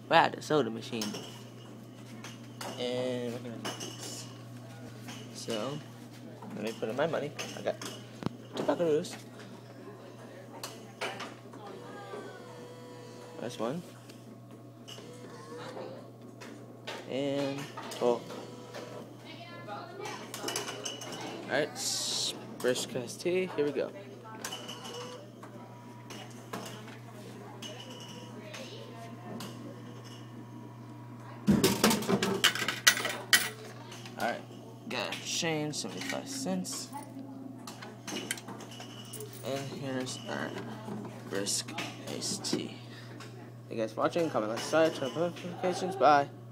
We're at the soda machine. And we're gonna do this. So, let me put in my money. I got two buckaroos. That's one. And 12. Alright, brisk iced tea. Here we go. Alright, got a change, 75 cents. And here's our brisk iced tea. Thank you guys for watching. Comment, like, subscribe, turn on notifications. Bye.